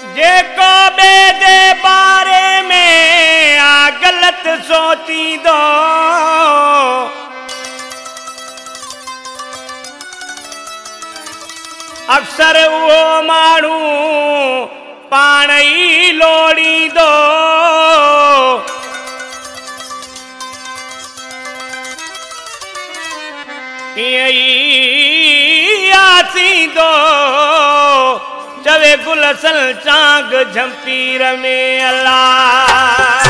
जेको बे दे बारे में आ गलत सोची दो अक्सर वो मानू पाण ही लोड़ी दो आसी दो चवे गुलसन चांग झंपीर में अल्लाह।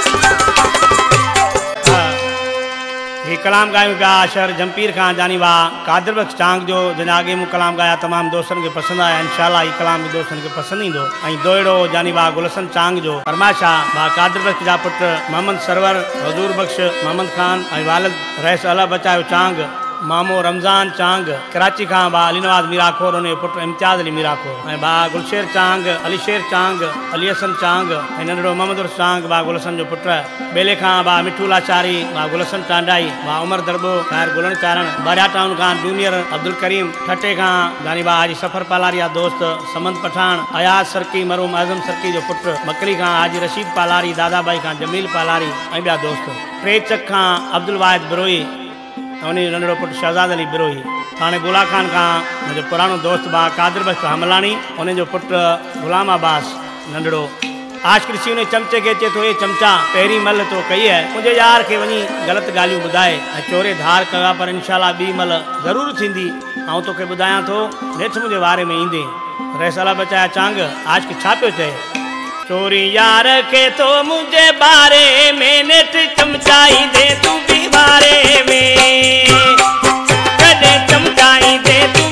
ये कलाम गायूं पिया शहर जमपीर खां जानी वा कादिर बख्श चांग जो जन आगे मु कलाम गाया तमाम दोस्तन के पसंद आया इंशाल्लाह ये कलाम भी दोस्तन के पसंद ईंदो। दोड़ो जानी वा गुलशन चांग जो फरमाशा वा कादिर बख्श जा पुट मोहम्मद सरवर हजूर बख्श मोहम्मद खान वालिद रईस अला बचायो चांग मामो रमजान चांग कराची खां बा अली नवाज मीराखोर उन पुट इम्तियाज अली मीराखोर बा गुलशेर चांग अलीशेर चांग अली हसन चांग नंढड़ो मोहम्मद चांग बा गुलशन जो पुट बेले खां बा मिठू लाचारी बा गुलशन टांडाई बा उमर दरबो खैर गुलन चारण बारिया टाउन खां जूनियर अब्दुल करीम ठटे खां जानी बा आज सफर पालारिया दोस्त समंत पठान अयाज सरकी मरूम आजम सरकी जो पुट मकली खां आज रशीद पालारी दादा भाई खां जमील पालारी ॿिया दोस्त टे चक खां अब्दुल वाहिद बिरोई उन्हें नंढड़ो पुट शहजाद अली बिरोही थाने बुला खान का मुझे पुरानो दोस्त बा कादिर बख्श हमलानी उन्हें जो पुट गुलाम अब्बास नंढड़ो आज कृषि ने चमचे के चे तो ये चमचा पहरी मल तो कही है मुझे यार के वनी गलत गालियों बुधाए चोरे धार कया पर इंशाल्लाह बी मल जरूर थींदी आऊं तो के बुधाया तो नेठ मुझे वारे में ईंदे रैसला बचाया चांग आज के छापियो चे चोरी यार के तो मुझे बारे में नेठ चमचाई दे तू भी बारे में कदे चमचाई दे तू